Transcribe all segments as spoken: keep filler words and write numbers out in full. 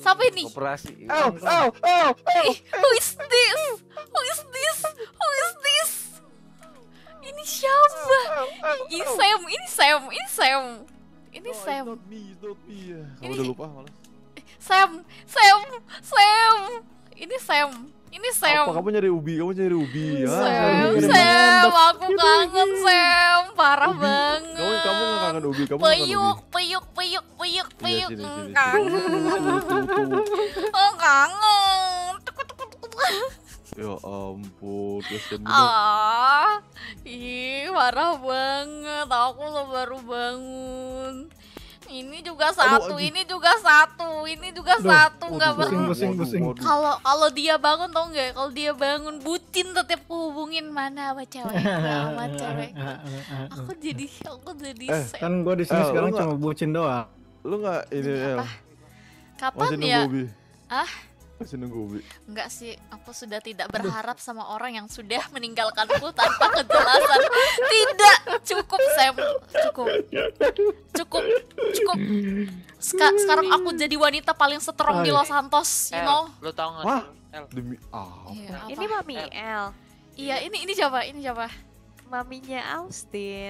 Siapa ini? Operasi. Oh, oh, oh, oh. Who is this? Who is this? Who is this? Ini siapa? Ini Sam, ini Sam, ini Sam. Ini Sam. Not me, it's not me. Kamu Ini- udah lupa malah. Sam, Sam, Sam. Ini Sam. Ini Apa Sam. kamu nyari ubi? Kamu nyari ubi. Ah, Sam, nyari ubi. Sam, aku kangen Sam, parah Ubi. banget. Kamu kamu nggak kangen ubi? Kamu nggak kangen Peyuk, ubi? peyuk, peyuk, peyuk, Iya, peyuk. sini, sini, sini. Kangen. Tuh, tuh, tuh. Oh, kangen. Tuk, tuk, tuk, tuk. Ya ampun, kasihan bener. Ah, ih, parah banget. Aku lo baru bangun. Ini juga satu, anjing. ini juga satu, ini juga Aduh, satu, nggak waduh, bangun. pusing, pusing. Kalau kalau dia bangun tau nggak? Kalau dia bangun bucin tetap kuhubungin mana sama cewek, sama cewek. Aku jadi, aku jadi. Eh, sad. Kan gue di sini Eh, sekarang lu nggak- cuma bucin doang. Lu nggak ini Ini El? apa? Kapan Masih nunggu ya? ubi? Ah? Masih nunggu ubi? Enggak sih, aku sudah tidak berharap sama orang yang sudah meninggalkanku tanpa kejelasan. Tidak, cukup Sam, cukup, cukup, cukup. Ska- sekarang aku jadi wanita paling strong di Los Santos, you El, know? lu tau gak Wah. sih? El, Demi ah. Iya, apa? Ini Mami El, Iya, ini ini siapa? Ini siapa? maminya Austin.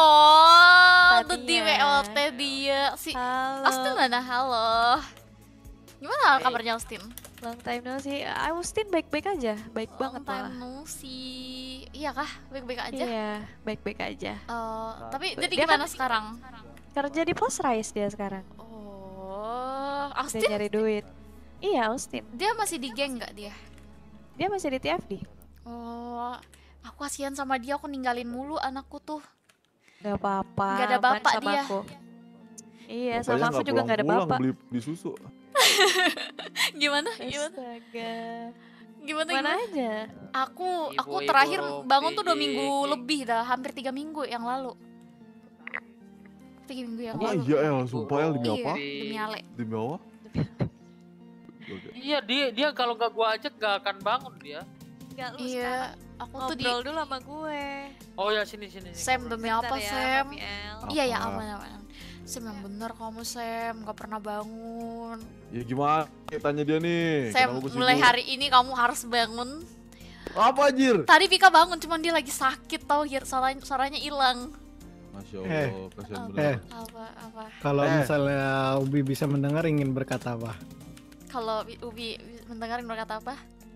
Oh, Tadi tuh di W ya. L T dia si Halo. Austin mana? Halo. Gimana Hey. kabarnya Austin? Long time no see. Austin baik-baik aja, baik banget Long time malah. no see. Iya kah? Baik-baik aja? Iya, baik-baik aja. Eh, tapi jadi Dia gimana kan- sekarang? Kerja di Plus Rice dia sekarang. Oh, Dia Austin nyari duit. Iya, Austin. dia masih di geng nggak dia? Dia masih di T F D. Oh, aku kasihan sama dia, aku ninggalin mulu anakku tuh. Gak apa-apa. Nggak ada aman bapak sama dia. Aku. Iya, Bapaknya sama aku nggak juga gak ada pulang-pulang, bapak. beli, beli susu. Gimana? Gimana? Astaga. Gimana? Mana gimana? aja? Aku aku Ibu-ibu terakhir bangun tuh dua P J J. minggu lebih dah, hampir tiga minggu yang lalu. Tiga minggu yang Oh lalu. iya El, sumpah El, demi Iya, apa? demi Ale. Demi apa? Oke. Iya dia dia kalau nggak gua ajak gak akan bangun dia. Enggak, lu Iya, sekarang aku tuh di ngobrol dulu sama gue. Oh ya sini sini. sini, Sam ngobrol. demi apa Bentar ya, Sam? Mami El. Iya ya Apa? aman aman. Sam yang bener kamu Sam, gak pernah bangun. Ya gimana? Tanya dia nih. Sam, kenapa gua mulai sibuk? hari ini kamu harus bangun. Apa anjir? Tadi Vika bangun, cuman dia lagi sakit tau, Hir, suaranya suaranya hilang. Masya Eh. Allah, kasihan Apa? bener. Apa apa? Kalau Eh. misalnya Ubi bisa mendengar ingin berkata apa? Kalau Ubi Ubi mendengar berkata apa?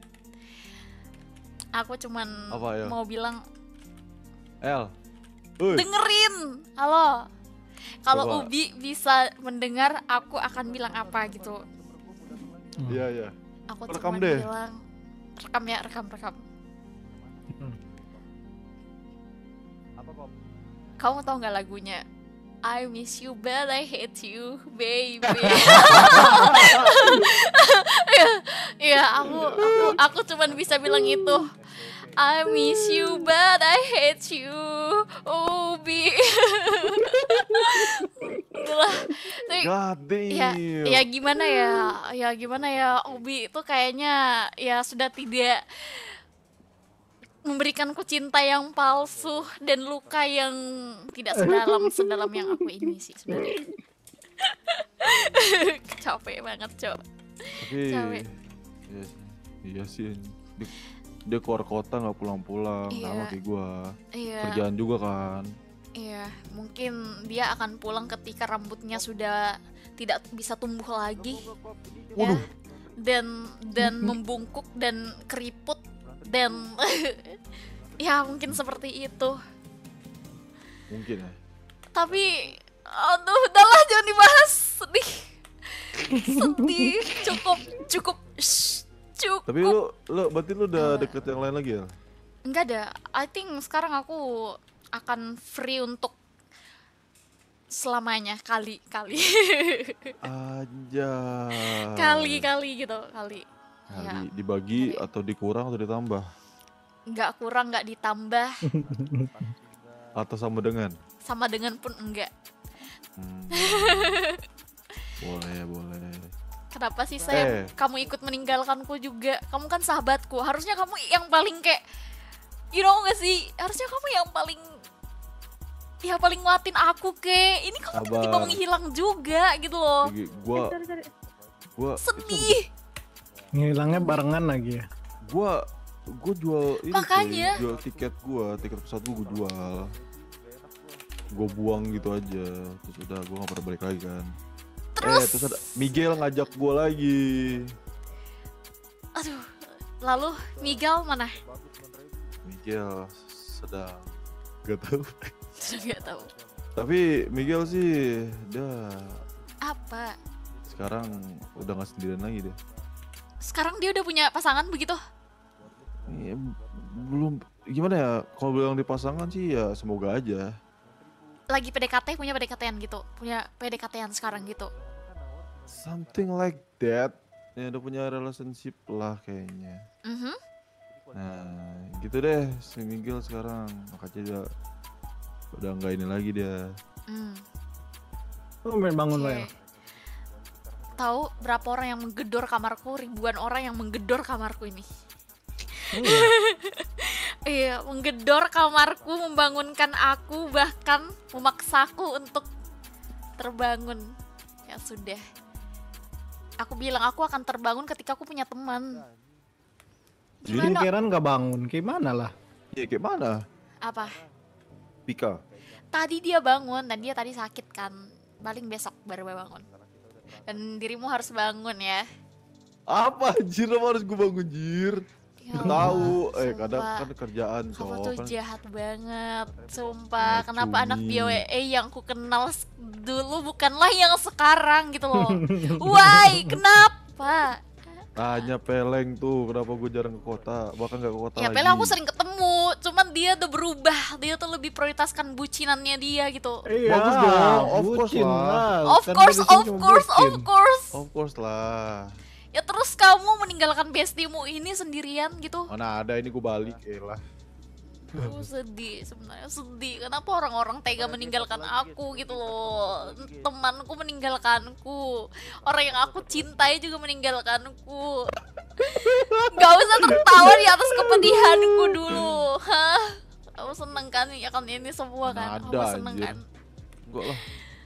Aku cuman Apa, ya? mau bilang El. Uy. dengerin. Halo. Kalau Coba. Ubi bisa mendengar, aku akan bilang apa gitu. Iya iya. Aku Rekam cuman deh. bilang rekam ya, rekam rekam. Apa kok? Kamu tau nggak lagunya? I miss you but I hate you, baby. Iya, iya, aku aku aku cuman bisa bilang itu. I miss you but I hate you, Ubi. Itulah. Tapi, God ya, damn. ya gimana ya, ya gimana ya, Ubi itu kayaknya ya sudah tidak memberikanku cinta yang palsu dan luka yang tidak sedalam sedalam yang aku ini sih sebenarnya. Capek banget, Cok. Tapi Capek. iya, iya sih. Dia, dia keluar kota nggak pulang-pulang, Iya. sama kayak gua. Iya, Kerjaan juga kan. iya. Mungkin dia akan pulang ketika rambutnya sudah tidak bisa tumbuh lagi. Ya. Waduh. Dan dan membungkuk dan keriput dan ya mungkin seperti itu. Mungkin ya. Tapi aduh udahlah jangan dibahas, sedih. Sedih, cukup cukup shh, cukup. Tapi lu, lu berarti lu udah Eh. deket yang lain lagi ya? Enggak ada. I think sekarang aku akan free untuk selamanya, kali kali Aja. kali kali gitu kali. Kali Ya, dibagi Kali. atau dikurang atau ditambah nggak kurang nggak ditambah, atau sama dengan? sama dengan pun enggak. Hmm. Boleh boleh. Kenapa sih saya Eh. kamu ikut meninggalkanku juga? Kamu kan sahabatku. Harusnya kamu yang paling kayak, you know gak sih? Harusnya kamu yang paling, ya paling nguatin aku ke. Ini kamu tiba-tiba Sabar. menghilang juga gitu loh. Lagi gua Gua Sedih. Ngilangnya barengan lagi ya. Gua gua jual ini Makanya. cuy, jual tiket gua, tiket pesawat gua gua jual. Gua buang gitu aja. Terus udah gua gak pernah balik lagi kan. Terus? Eh, terus ada Miguel ngajak gua lagi. Aduh. Lalu Miguel mana? Miguel sedang gak tahu. Sudah nggak tahu. Tapi Miguel sih dia Apa? sekarang udah gak sendirian lagi deh. Sekarang dia udah punya pasangan begitu? Ya, belum gimana ya? Kalau bilang di pasangan sih ya semoga aja. Lagi P D K T, punya P D K T-an gitu? Punya P D K T-an sekarang gitu? Something like that. Ya udah punya relationship lah kayaknya. Mhm. Nah gitu deh si Miguel sekarang. Makanya dia udah nggak ini lagi dia. Hmm. Lu main bangun Oke. Lel. Tahu berapa orang yang menggedor kamarku? Ribuan orang yang menggedor kamarku ini. Iya, menggedor kamarku, membangunkan aku, bahkan memaksaku untuk terbangun. Ya sudah. Aku bilang aku akan terbangun ketika aku punya teman. Jadi Gimana? Kiran gak bangun, gimana lah? Ya kayak mana? Apa? Pika. Tadi dia bangun dan dia tadi sakit kan. Paling besok baru bangun. Dan dirimu harus bangun ya. Apa anjir apa harus gue bangun jir? Ya Tahu, Allah, eh kadang sumpah. kan kerjaan Kamu cowok tuh kan. jahat banget, sumpah. Nah, Kenapa anak cumi. B W E yang ku kenal s- dulu bukanlah yang sekarang gitu loh. Why? Kenapa? Tanya Peleng tuh kenapa gue jarang ke kota, bahkan gak ke kota Ya lagi. Pele aku sering ketemu, cuman dia udah berubah. Dia tuh lebih prioritaskan bucinannya dia gitu. Iya, Bagus dong, of course bucin lah. Of Kan course, dia di sini of cuma course, of bucin. course. Of course lah. Ya terus kamu meninggalkan bestimu ini sendirian gitu. Mana ada ini gue balik, eh lah. Aku sedih sebenarnya, sedih. Kenapa orang-orang tega meninggalkan aku gitu loh. Temanku meninggalkanku. Orang yang aku cintai juga meninggalkanku. Gak usah tertawa di atas kepedihanku dulu. Hah? Kamu seneng kan ya kan ini semua kan? Mana Kamu ada, seneng anjir. kan? Enggak lah.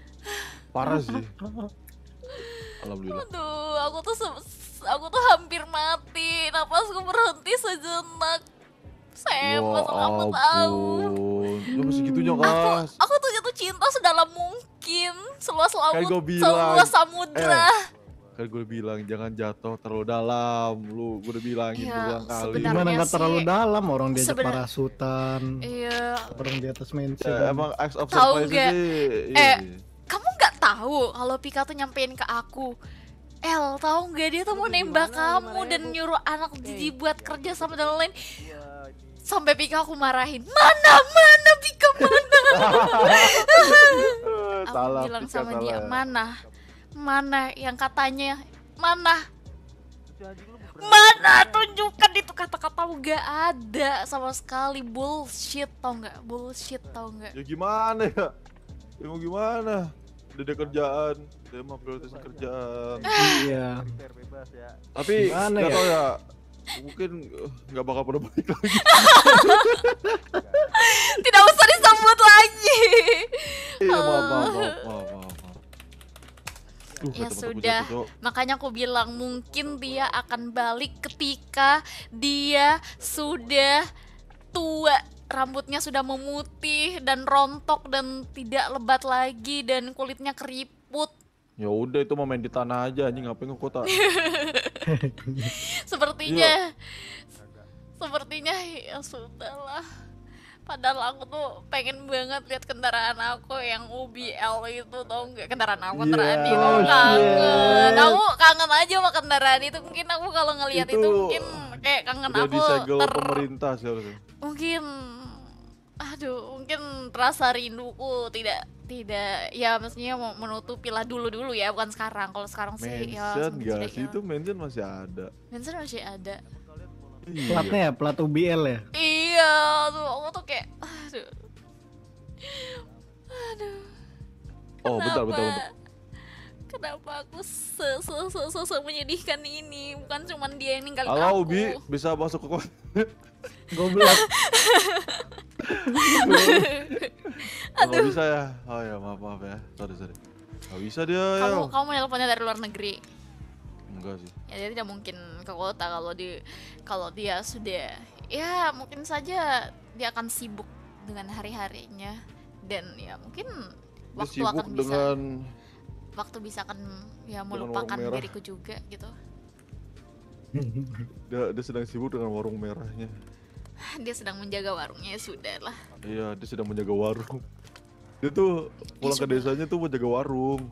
Parah sih. Alhamdulillah. Aduh, aku tuh se- aku tuh hampir mati. Napasku berhenti sejenak. Saya Ya kamu tahu. ampun. Ya masih gitunya Aku kas. aku tuh jatuh cinta sedalam mungkin, seluas laut, Kayak gua bilang. seluas samudra. Kan gue bilang jangan jatuh terlalu dalam. Lu gue udah bilangin Iya, berulang kali. sebenarnya Gimana nggak sih- terlalu dalam, orang diajak Sebenar- parasutan, Iya, orang di atas mention. Ya, emang acts of Tahu surprise nggak? sih. Eh, iya. kamu nggak tahu kalau Pika tuh nyampein ke aku, El, tahu nggak dia tuh mau nembak kamu dan nyuruh anak Jiji buat kerja sama dan lain-lain. Sampai Pika aku marahin, mana mana Pika mana? Aku Salah, bilang Pika sama dia, salah. mana, mana yang katanya, mana, mana tunjukkan itu kata-kata gak ada sama sekali, bullshit tau nggak, bullshit tau nggak. Ya gimana ya? Ya mau gimana? Udah ada kerjaan, dia mah prioritas kerjaan. Iya. Tapi Gimana nggak ya? tahu ya, mungkin eh, nggak bakal pernah balik lagi. Tidak usah disebut lagi. Iya maaf maaf maaf maaf maaf. maaf. Duh, Ya kata mataku sudah, jatuh, Cok. makanya aku bilang mungkin dia akan balik ketika dia sudah tua, rambutnya sudah memutih dan rontok dan tidak lebat lagi dan kulitnya keriput. Ya udah itu mau main di tanah aja anjing, ngapain ke kota? Sepertinya, sepertinya ya sudahlah. Padahal aku tuh pengen banget lihat kendaraan aku yang U B L itu, tau nggak, kendaraan aku, kendaraan Yeah, itu oh, kangen. shit. Aku kangen aja sama kendaraan itu. Mungkin aku kalau ngelihat itu, Itu mungkin kayak kangen Udah aku disegel ter pemerintah sih harusnya. mungkin aduh mungkin rasa rinduku tidak tidak ya maksudnya mau menutupi lah dulu dulu ya, bukan sekarang. Kalau sekarang sih ya Mention semakin gak sudah sih? ya. Itu mention masih ada. Mention masih ada. Platnya ya, plat U B L ya. Iya, tuh aku tuh kayak aduh. Aduh. Oh bentar bentar bentar. Kenapa aku se se se se, se menyedihkan ini? Bukan cuman dia yang ninggalin Halo aku. Ubi, bisa masuk ke kota? Goblok. Nggak bisa ya? Oh ya maaf maaf ya, sorry sorry. Gak bisa dia ya. Kamu kamu nelponnya dari luar negeri. enggak sih. Ya dia tidak mungkin ke kota kalau di kalau dia sudah ya mungkin saja dia akan sibuk dengan hari-harinya dan ya mungkin Dia waktu sibuk akan bisa dengan waktu bisa akan ya Dengan melupakan warung merah. diriku juga gitu. dia, dia sedang sibuk dengan warung merahnya. Dia sedang menjaga warungnya ya sudah lah. Iya, dia sedang menjaga warung. Dia tuh pulang ke sudah. desanya tuh mau jaga warung.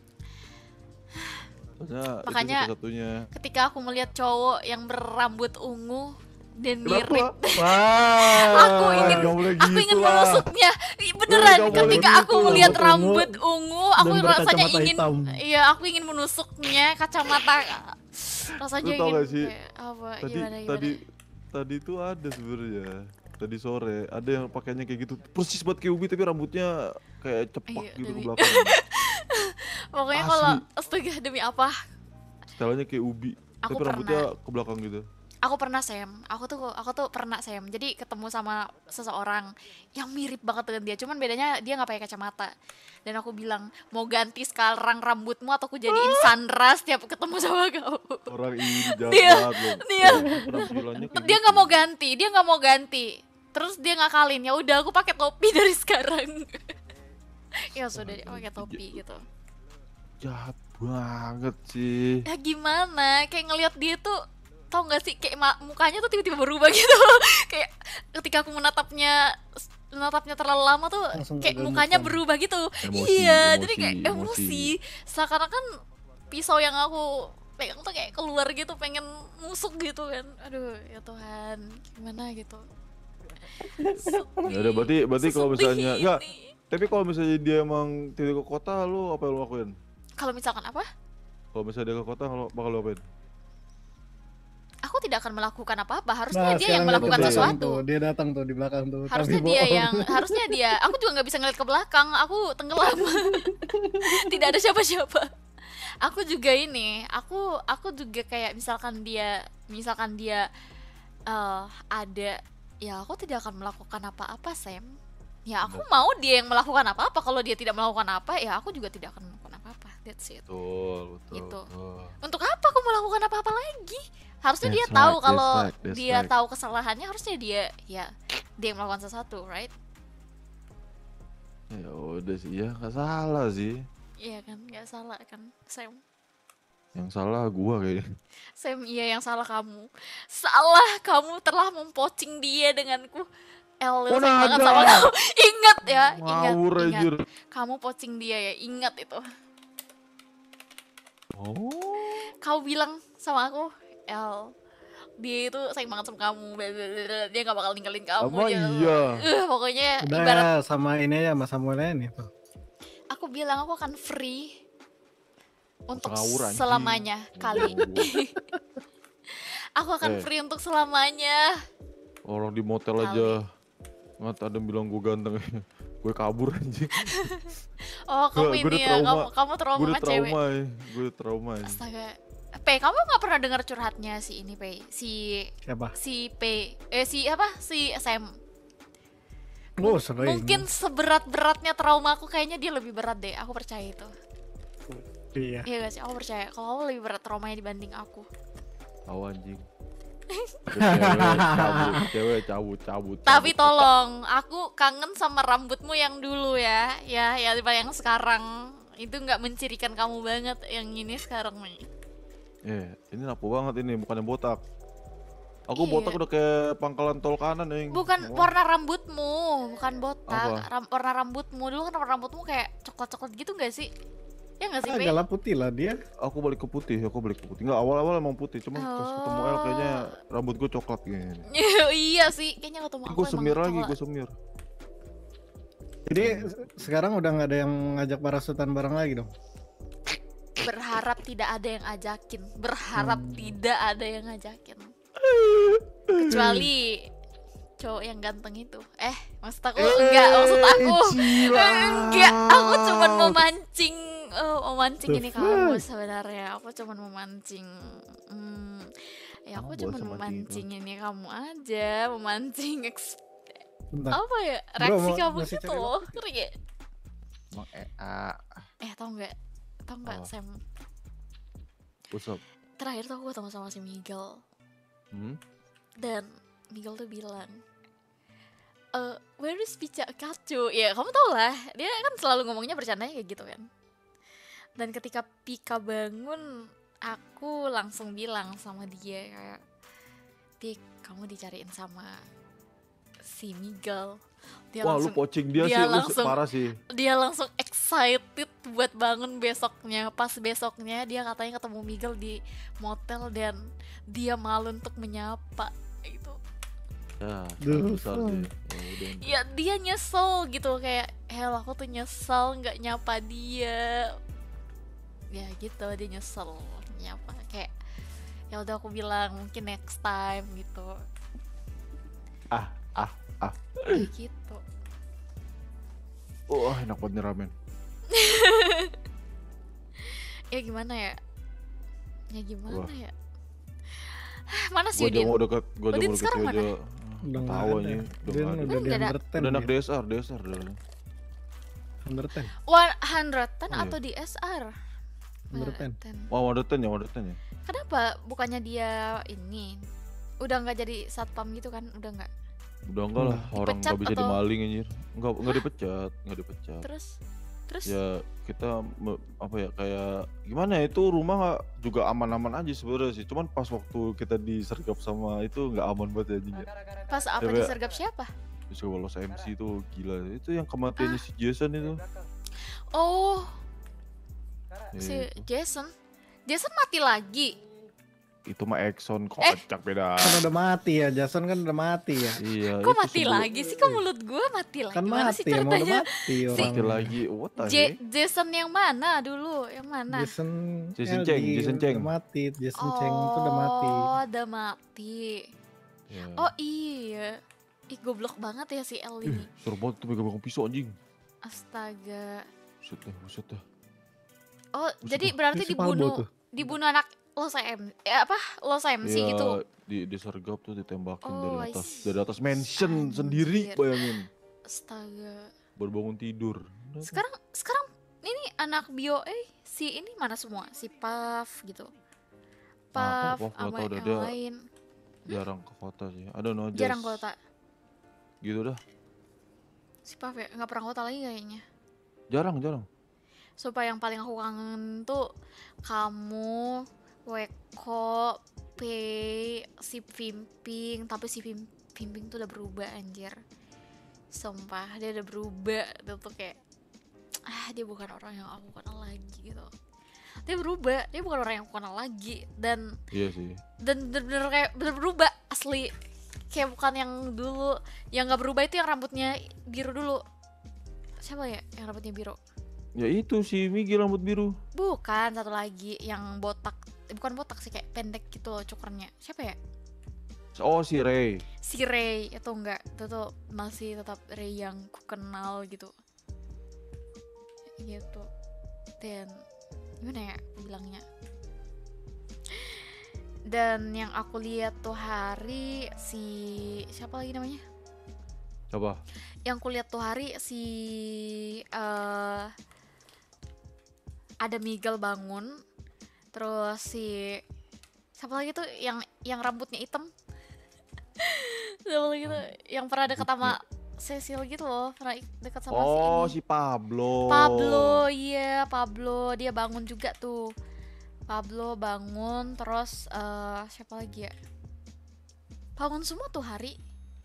Soalnya Makanya- itu satu-satunya. Ketika aku melihat cowok yang berambut ungu dan Kenapa? mirip, Wah. aku ingin Nggak boleh aku gitu ingin lah. menusuknya. Ih, beneran nggak boleh ketika gitu. aku melihat Rambut rambut ungu, aku dan rasanya berkacamata ingin hitam. iya, aku ingin menusuknya kacamata. Rasanya Lu tau ingin gak sih, kayak, apa Tadi gimana gimana. tadi tadi tuh ada sebenarnya. Tadi sore ada yang pakainya kayak gitu. Persis buat kayak Ubi tapi rambutnya kayak cepak Iya, gitu ke demi- belakang. Pokoknya Asli. kalau astaga demi apa? Stylenya kayak Ubi, Aku tapi rambutnya ke belakang gitu. Aku pernah Sam, aku tuh aku tuh pernah Sam. Jadi ketemu sama seseorang yang mirip banget dengan dia, cuman bedanya dia nggak pakai kacamata. Dan aku bilang mau ganti sekarang rambutmu atau aku jadiin Sandra setiap ketemu sama kau. Orang ini jahat Dia- banget loh. dia- Kayak penampilannya kayak Dia gitu. nggak mau ganti, dia nggak mau ganti. Terus dia ngakalin, ya udah aku pakai topi dari sekarang. Ya sudah dia pakai topi gitu. Jahat banget sih. Ya gimana? Kayak ngelihat dia tuh tau gak sih kayak ma- mukanya tuh tiba-tiba berubah gitu. Kayak ketika aku menatapnya menatapnya terlalu lama tuh Langsung kayak kegemukan. mukanya berubah gitu. Emosi, Iya, emosi, jadi kayak emosi. emosi. Seakan-akan pisau yang aku pegang tuh kayak keluar gitu, pengen nusuk gitu kan. Aduh, ya Tuhan, gimana gitu. Ya udah berarti berarti kalau Sesedih misalnya enggak, ini. tapi kalau misalnya dia emang tiba ke kota lu apa yang lu lakuin? Kalau misalkan apa? Kalau misalnya dia ke kota lu bakal lu apain? Aku tidak akan melakukan apa-apa. Harusnya dia Nah, sekarang yang lihat melakukan ke belakang sesuatu. tuh, dia datang tuh di belakang tuh. Harusnya tapi dia bohong. yang harusnya dia aku juga nggak bisa ngeliat ke belakang, aku tenggelam. Tidak ada siapa-siapa. Aku juga ini aku aku juga kayak misalkan dia misalkan dia eh, ada, ya aku tidak akan melakukan apa-apa Sam. Ya aku mau dia yang melakukan apa-apa. Kalau dia tidak melakukan apa, ya aku juga tidak akan melakukan apa-apa. That's it. Betul, betul. Gitu. betul. Untuk apa aku melakukan apa-apa lagi? Harusnya dia That's tahu right, kalau that's right, that's dia right. tahu kesalahannya, harusnya dia ya dia yang melakukan sesuatu, right? Ya udah sih, ya nggak salah sih. Iya kan, nggak salah kan, Sam. Yang salah gua kayaknya. Sam, iya yang salah kamu. Salah kamu telah mempocing dia denganku. El, Oh, sayang banget nada. sama kamu. Ingat ya, ingat, Ngawur ingat. anjir. Kamu pocing dia ya, ingat itu. Oh. Kau bilang sama aku, El, dia itu sayang banget sama kamu. Blablabla. Dia nggak bakal ninggalin kamu. Emang dia- iya? Eh, pokoknya Udah ibarat ya, sama ini aja, sama Samuel nih tuh. aku bilang aku akan free untuk ngawur, anjing. selamanya kali. Aku akan Eh. free untuk selamanya. Orang di motel Kali. aja nggak ada yang bilang gue ganteng. Gue kabur anjing. Oh, kamu Gua- gua ini udah ya, trauma. kamu kamu trauma Gue udah sama cewek. trauma ya. Gue udah trauma ya. Astaga. P, kamu nggak pernah dengar curhatnya si ini P, si Siapa? si P, eh si apa? Si Sam. Oh, sering. Mungkin seberat-beratnya trauma aku, kayaknya dia lebih berat deh. Aku percaya itu. Iya. Iya gak sih? Aku percaya kalau kamu lebih berat traumanya dibanding aku. Tahu anjing. cewek cabut, cewek cabut, cabut. Tapi cabut. tolong, aku kangen sama rambutmu yang dulu ya, ya, ya yang sekarang itu nggak mencirikan kamu banget. Yang ini sekarang nih. Eh, ini napo banget ini, bukan yang botak. Aku Iya. botak udah kayak pangkalan tol kanan nih. Bukan warna rambutmu, bukan botak. Apa? Ram- warna rambutmu dulu kan warna rambutmu kayak coklat-coklat gitu nggak sih? Ya nggak sih, Pe? Agak lah putih lah dia. Aku balik ke putih, aku balik ke putih. Enggak, awal-awal emang putih, cuma pas ketemu El kayaknya Oh. rambut gue coklat gini. Iya sih, kayaknya ketemu aku Gue emang semir lagi, coklat. gue semir. Jadi se- sekarang udah nggak ada yang ngajak parasutan bareng lagi dong. Berharap tidak ada yang ajakin, berharap Hmm. tidak ada yang ngajakin. Kecuali cowok yang ganteng itu. Eh, maksud aku enggak, maksud aku enggak, aku cuman memancing, oh, memancing The ini kamu fuck? sebenarnya. Aku cuman memancing. Hmm, ya aku Oh, cuman sama memancing ini kamu aja, memancing eks- Bentar. apa ya Bro, reaksi mau- kamu masih gitu. cari waktu Ngerti nggak? Emang E A. Eh, tau nggak? Tau nggak, Oh. Sam? What's up? terakhir tuh aku ketemu sama si Miguel. Hmm? Dan Miguel tuh bilang, eh where is Pikachu? Ya kamu tau lah, dia kan selalu ngomongnya bercandanya kayak gitu kan. Dan ketika Pika bangun, aku langsung bilang sama dia kayak, Pik, kamu dicariin sama si Miguel. Dia Wah lu langsung, pocing dia, dia sih, lu langsung- parah sih. dia langsung excited buat bangun besoknya. Pas besoknya dia katanya ketemu Miguel di motel dan dia malu untuk menyapa gitu. Ya, Duh, besar so. dia. Ya, udah. Ya dia nyesel gitu kayak, hell aku tuh nyesel nggak nyapa dia. Ya gitu, dia nyesel nyapa kayak, ya udah aku bilang mungkin next time gitu. Ah, ah, ah. Kayak gitu. Wah, enak banget nih ramen. Ya gimana ya? Ya gimana Wah. ya? Mana Gua sih aja Udin? mau deket, gua aja Udin mau deket sekarang dia mana? aja. Udah nggak Tahu ada. aja, udah Dia nggak ada. udah Udah di nggak ada. under ten. Udah anak dia. D S R, D S R udah. Under ten. one ten Oh, iya. atau di S R? Under ten. ten. Wah, Wonder ten ya, Wonder ten ya. Kenapa bukannya dia ini udah nggak jadi satpam gitu kan? Udah nggak. Udah enggak lah, Hmm. orang Dipecat nggak bisa atau- dimaling anjir. Enggak, enggak dipecat, enggak dipecat. Terus terus Ya kita me- apa ya kayak gimana ya, itu rumah nggak juga aman-aman aja sebenarnya sih. Cuman pas waktu kita disergap sama itu nggak aman banget ya anjing. ya. pas apa Coba- disergap siapa? Terus kalau lolos M C itu gila. Itu yang kematiannya si Jason itu. Oh, Ya, si itu. Jason. Jason mati lagi. Itu mah Exxon Eh. kocak beda. Kan udah mati ya, Jason kan udah mati ya. Iya, Kok itu mati sebelum- lagi sih? Kok mulut gue mati lagi? Kan Gimana sih mati ya, mau udah ceritanya? mati Si- Mati orang. lagi. What the J- heck? Jason yang mana dulu? Yang mana? Jason Jason L D Cheng, Jason Cheng. udah mati, Jason Cheng itu udah mati. Oh, udah mati. Ya. Oh iya. Ih, goblok banget ya si El Ih, ini. seru banget tuh megang pisau anjing. Astaga. Buset dah, buset dah. Oh, jadi berarti Ini si Palbo dibunuh tuh. dibunuh anak Los M eh, apa? Los M C Iya, gitu. di disergap tuh ditembakin Oh, dari I atas, see. dari atas mansion sendiri, Anjir. bayangin. Astaga. Baru bangun tidur. Sekarang sekarang ini anak bio eh si ini mana semua? Si Puff gitu. Ah, Puff Puff nggak sama tahu dah, yang dia lain. jarang ke kota sih. I don't know, Jarang just kota. gitu dah. Si Puff ya nggak pernah kota lagi kayaknya. Jarang, jarang. Sumpah yang paling aku kangen tuh kamu, Weko, Pei, si Pimping. Tapi si Pim- Pimping tuh udah berubah anjir. Sumpah dia udah berubah. Dia tuh kayak ah dia bukan orang yang aku kenal lagi gitu. Dia berubah, dia bukan orang yang aku kenal lagi. Dan Iya sih. dan bener-bener kayak bener berubah asli. Kayak bukan yang dulu. Yang gak berubah itu yang rambutnya biru dulu. Siapa ya yang rambutnya biru? Ya itu si Migi rambut biru. Bukan, satu lagi yang botak. Eh, bukan botak sih, kayak pendek gitu loh cukurnya. Siapa ya? Oh si Ray. Si Ray itu enggak. Itu tuh masih tetap Ray yang ku kenal gitu. Gitu. Dan gimana ya aku bilangnya? Dan yang aku lihat tuh hari si siapa lagi namanya? Coba. Yang kulihat tuh hari si eh ada Miguel bangun, terus si siapa lagi tuh yang yang rambutnya hitam, siapa lagi tuh yang pernah deket sama Cecil gitu loh, pernah deket sama Oh si si ini. Pablo. Pablo, iya Pablo, dia bangun juga tuh. Pablo bangun, terus eh siapa lagi ya? Bangun semua tuh hari.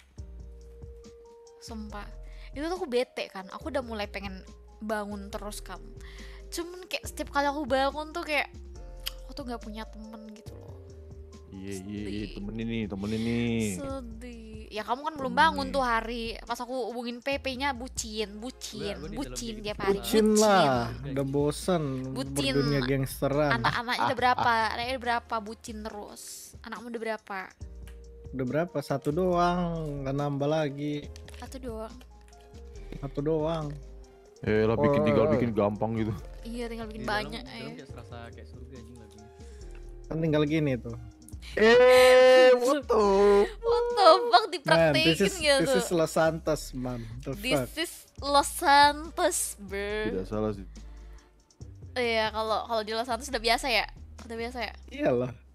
Sumpah, itu tuh aku bete kan. Aku udah mulai pengen bangun terus kan. Cuman kayak setiap kali aku bangun tuh kayak aku tuh nggak punya temen gitu loh. Iya iya iya, Sedih. temen ini, temen ini. Sedih. Ya kamu kan belum Temen bangun nih. tuh hari. Pas aku hubungin P P-nya bucin, bucin, Gua- gua di dalam bucin dikit tiap bucin. hari. Bucin lah, udah bosen Bucin. berdunia gangsteran. Anak-anaknya udah berapa? Anaknya udah berapa? Bucin terus. Anakmu udah berapa? Udah berapa? Satu doang, nggak nambah lagi. Satu doang. Satu doang. Eh lah bikin tinggal Oh. bikin gampang gitu. Iya, tinggal bikin Di dalam- banyak di dalam ya. kayak serasa kayak surga anjing lagunya. Kan tinggal gini tuh. Eh, what the? What the fuck Man, this dipraktekin is gitu. this is Los Santos, man. The This fuck. is Los Santos, bro. Tidak salah sih. Iya, kalau kalau di Los Santos udah biasa ya. Udah biasa ya. Iyalah.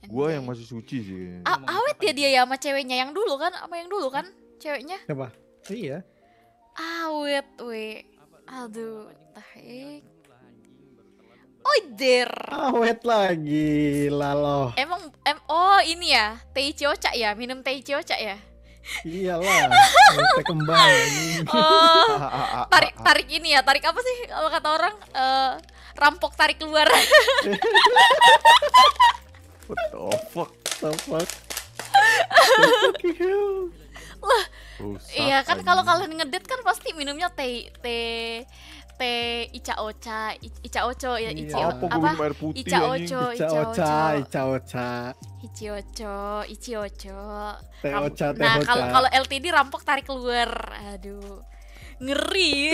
Gua yang masih suci sih. A- awet ya dia ya sama ceweknya yang dulu kan, sama yang dulu kan, ceweknya. Siapa? Iya. Awet, we. Aduh, tahe. Oh, der. Awet lagi, lalo. Emang, em, oh ini ya, teh cioca ya, minum teh cioca ya. Iyalah, teh kembang. Oh, tarik, tarik ini ya, tarik apa sih kalau kata orang? Eh, rampok tarik keluar. What the fuck? The fuck? Lah, Rusak, iya kan kalau anjing. kalian ngedate kan pasti minumnya teh teh teh ica ocha, I- ica ocho ya, Iya. ici Apa gua apa? minum air putih Ica anjing? ocho, Ica ica ocha, ocho, ica ocha. ici ocho, ici ocho. Teh Ram- ocha, teh Nah, ocha. kalau kalau L T D rampok tarik keluar. Aduh. Ngeri.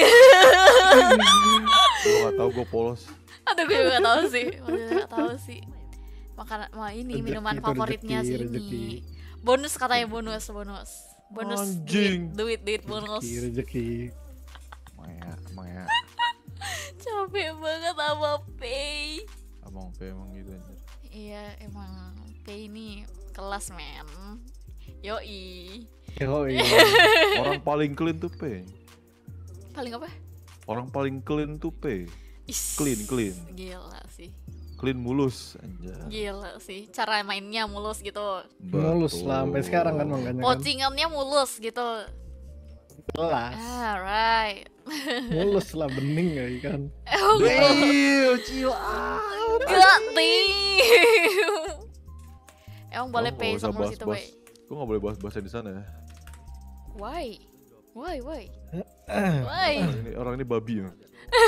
Gua nggak tahu, gua polos. Aduh, gue juga gak tahu sih. Gue juga gak tahu sih. Makanan, wah ini Rezeki minuman itu favoritnya rezeki, sih rezeki. ini. Bonus katanya bonus, bonus. Bonus Anjing. duit, duit, duit bonus. Rezeki, rezeki. Maya, Maya. Capek banget sama Pay. Abang P emang gitu anjir. Iya, emang Pay ini kelas men. Yoi. Oh iya. Orang paling clean tuh P. Paling apa? Orang paling clean tuh P. Is. Clean, clean. Gila sih. Clean mulus anjir. Gila sih. Cara mainnya mulus gitu. Mulus lah sampai sekarang kan makanya kan. Pocingannya mulus gitu. Jelas. Alright. Mulus lah, bening ya kan. Oh, Ih, chill out. God damn. Emang boleh Kamu pay nggak usah sama mulus itu, bahas-bahas. boy? Gua nggak boleh bahas-bahasa di sana ya. Why? Why, why? Eh, Why? Orang ini, orang ini babi ya.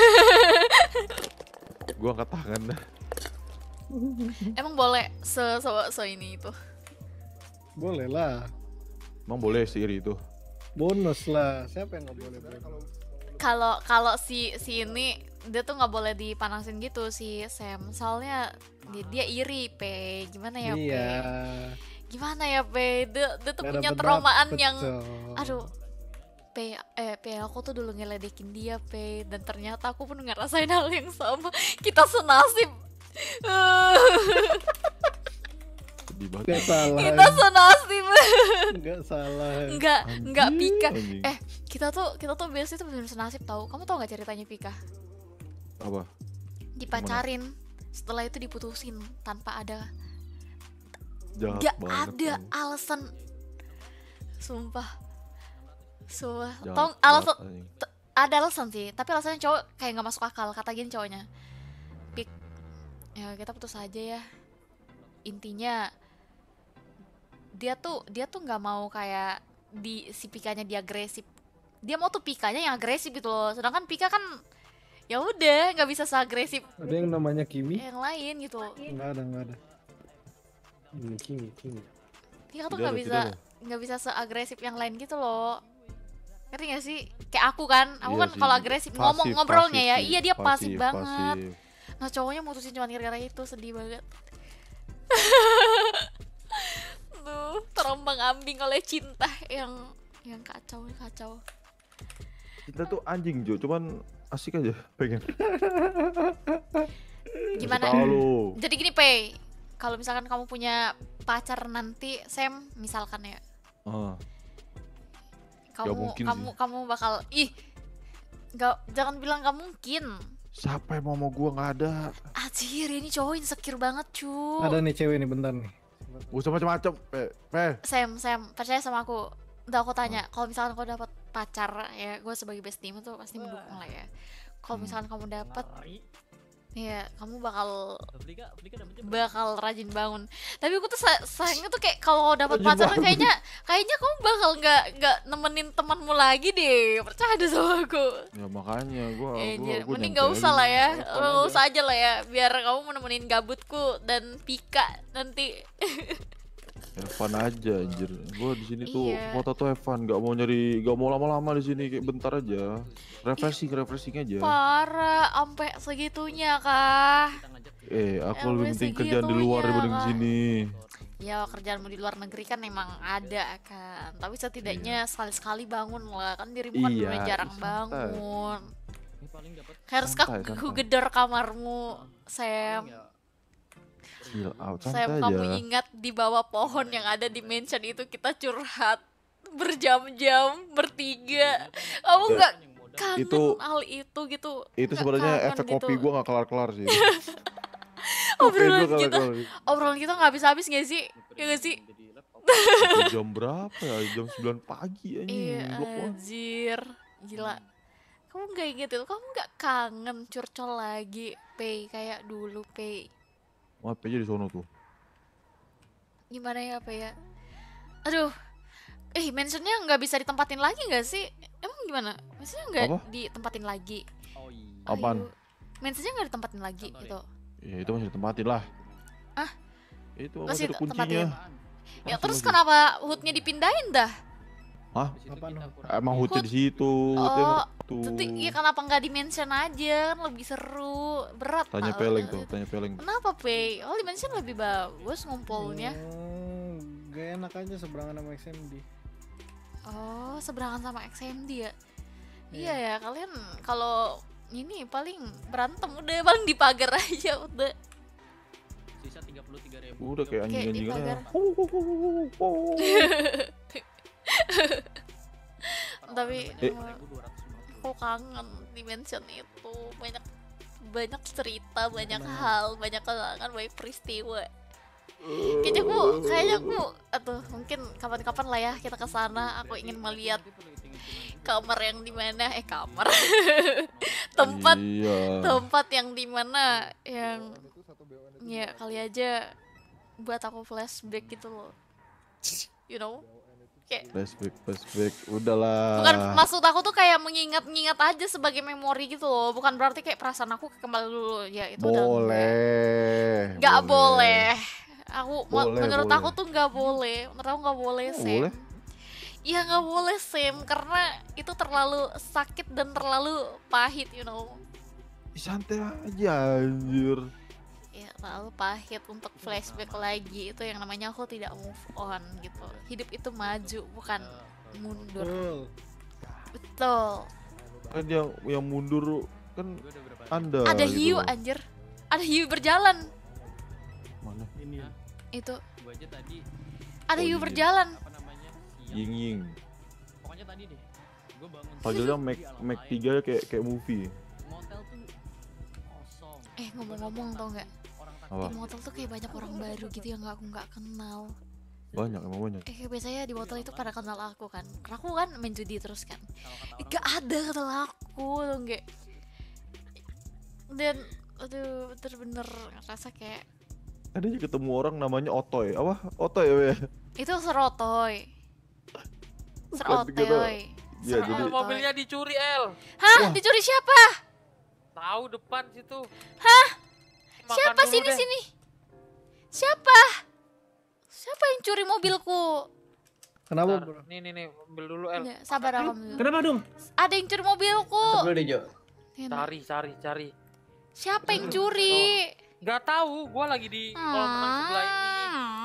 Gua angkat tangan dah. Emang boleh se se, se ini itu. Boleh lah. Emang boleh si Iri itu. Bonus lah. Siapa yang nggak boleh? Bro? Kalau kalau si si ini dia tuh nggak boleh dipanasin gitu si Sam. Soalnya dia, dia iri, Pe. Gimana ya, Pe? Iya. Gimana ya, Pe? Dia, dia tuh Nggak punya dapet traumaan dapet, yang Cok. aduh. Pe, eh, Pe, aku tuh dulu ngeledekin dia, Pe. Dan ternyata aku pun ngerasain hal yang sama. Kita senasib. Sedih banget. Nggak salah. Kita senasib. Nggak salah. Enggak, enggak Pika. Anjing. Eh, kita tuh kita tuh biasanya tuh bener senasib tahu. Kamu tahu nggak ceritanya Pika? Apa? Dipacarin, setelah itu diputusin tanpa ada Jahat nggak banget. ada anjing. alasan. Sumpah. Sumpah. Jahat Tau banget, alasan anjing. ada alasan sih, tapi alasannya cowok kayak nggak masuk akal. Kata gini cowoknya, Pik, ya kita putus aja ya. Intinya dia tuh dia tuh nggak mau kayak di si Pikanya dia agresif. Dia mau tuh Pikanya yang agresif gitu loh. Sedangkan Pika kan ya udah nggak bisa seagresif Ada yang namanya Kimi? yang lain gitu. Nggak ada, nggak ada. Kimi, Kimi, Kimi. Pika tuh Tidak nggak ada, bisa tidak nggak bisa seagresif yang lain gitu loh. Ngerti gak sih? Kayak aku kan, aku Iya kan sih. kalau agresif Pasif, ngomong ngobrolnya pasif ya, sih. iya dia pasif, banget. pasif. Nah cowoknya mutusin cuma gara-gara itu, sedih banget. Tuh terombang ambing oleh cinta yang yang kacau kacau. Kita tuh anjing Jo, cuman asik aja pengen. Gimana? Tahu lu. Jadi gini Pei, kalau misalkan kamu punya pacar nanti, Sam, misalkan ya, Ah, kamu mungkin kamu sih. kamu bakal ih, nggak jangan bilang nggak mungkin. siapa yang mau sama gua, nggak ada. Anjir, ini cowok insecure banget cu. Ada nih cewek nih, bentar nih. Gak usah macam-macam, Pe. Pe. Sam, Sam, percaya sama aku. Udah aku tanya, kalau misalkan kau dapat pacar ya, gue sebagai bestie tuh pasti mendukung lah ya. Kalau misalkan kamu dapat, ya kamu bakal bakal rajin bangun. Tapi aku tuh sa- sayangnya tuh kayak kalau dapat Rajin pacar tuh bangun. kayaknya kayaknya kamu bakal nggak nggak nemenin temanmu lagi deh. Percaya deh sama aku. Ya makanya gua Eh, gua, jadi gua mending gak usah nyamperin. lah ya, Telepon nggak aja. usah aja lah ya, biar kamu menemenin gabutku dan Pika nanti. Evan aja anjir. Gua di sini tuh Iya. foto tuh Evan, gak mau nyari, gak mau lama-lama di sini, kayak bentar aja. Refreshing, refreshing aja. Parah, sampai segitunya kah? Eh, aku Sampai lebih penting kerjaan di luar segitunya, dibanding di Kak. sini. Ya kerjaanmu di luar negeri kan emang ada kan, tapi setidaknya sekali-sekali bangun lah, kan dirimu kan Iya, memang jarang santai. bangun. Harus Santai, ke santai. gedor kamarmu, Sam. chill out, Sam, santai kamu aja. ingat di bawah pohon yang ada di mansion itu kita curhat berjam-jam bertiga. Kamu Ya, nggak kangen itu- hal itu gitu? Itu Nggak sebenarnya kangen efek gitu? kopi gua nggak kelar-kelar sih. Obrolan Kopi gua kita, kelar-kelar. obrolan kita nggak habis-habis nggak sih? Ya nggak sih? Sampai jam berapa ya? Jam sembilan pagi Iya, anjing. Blok banget. anjir, gila. Kamu nggak inget itu? Kamu nggak kangen curcol lagi, Pei, kayak dulu, Pei? Wah, P J di sono tuh. Gimana ya, Pei ya? Aduh, eh, mentionnya nggak bisa ditempatin lagi nggak sih? Emang gimana? Mentionnya nggak Apa? ditempatin lagi? Apaan? Ayo. Mentionnya nggak ditempatin lagi gitu? Ya itu masih ditempatin lah. Ah? Itu Masih masih ada te- kuncinya. tempatin? Ya Masih, terus masih. kenapa hoodnya dipindahin dah? Hah? Apaan dong? Emang hoodnya di situ. Hoodnya Oh, emang tuh. Tapi ya kenapa nggak di mention aja, kan lebih seru. Berat Tanya tau. Peleng tuh, tanya Peleng. Kenapa, Pei? Oh, di mention lebih bagus ngumpulnya. Hmm, gak enak aja seberangan sama X M D. Oh, seberangan sama X M D ya? Iya ya, kalian kalau ini paling berantem udah bang di pagar aja udah. Sisa tiga puluh tiga ribu. Udah kayak Kayak di anjing-anjingannya. pagar. Tapi Eh. emang aku kangen di mention itu, banyak banyak cerita, banyak hal, banyak kenangan, banyak peristiwa. Kayaknya aku, kayaknya aku, atau mungkin kapan-kapan lah ya kita ke sana. Aku ingin melihat kamar yang di mana, eh kamar, tempat Iya. tempat yang di mana yang ya kali aja buat aku flashback gitu loh, you know, kayak Flashback, flashback. Udahlah. bukan maksud aku tuh kayak mengingat-ingat aja sebagai memori gitu loh, bukan berarti kayak perasaan aku kembali dulu ya itu udah Boleh. nggak boleh. Aku ma- Boleh, menurut boleh. aku tuh nggak boleh, menurut aku nggak boleh Oh, Sam. boleh? Iya nggak boleh Sam, karena itu terlalu sakit dan terlalu pahit, you know. Ih, santai aja anjir. Ya terlalu pahit untuk flashback lagi. Itu yang namanya aku tidak move on gitu. Hidup itu maju bukan mundur. Betul. Betul. Kan yang yang mundur kan Anda. Ada gitu hiu loh. anjir. Ada hiu berjalan. Mana? Ini. Itu Gua aja tadi ada Oh, hiu iya. berjalan. apa namanya? siang. Ying Ying. Pokoknya tadi deh. Gua bangun. Panggilnya Mac Mac tiga kayak kayak movie. Motel tuh kosong. Eh ngomong-ngomong tau nggak? Orang tak Apa? Di motel tuh kayak banyak orang baru gitu yang nggak aku nggak kenal. Banyak emang banyak. Eh kayak biasanya di motel itu pada kenal aku kan. Karena aku kan main judi terus kan. kalau kata Eh, orang gak ada kenal aku tuh nggak. Dan aduh bener-bener ngerasa kayak Ada aja ketemu orang namanya Otoy. Apa? Otoy ya? itu serotoy. Bukan, Serotoy. dikira- Ya, Serotoy. jadi Mobilnya dicuri, El. Hah? Dicuri siapa? Tahu depan situ. Hah? Makan Siapa dulu sini deh. sini? Siapa? Siapa yang curi mobilku? Kenapa Bentar, bro? Nih nih nih, ambil dulu, El. Ya, sabar aku ambil. Kenapa dong? Ada yang curi mobilku. Dulu deh, Jo. Ini, Cari, cari, cari. Siapa yang curi? Gak tahu, gua lagi di kolam renang sebelah ini. Hmm.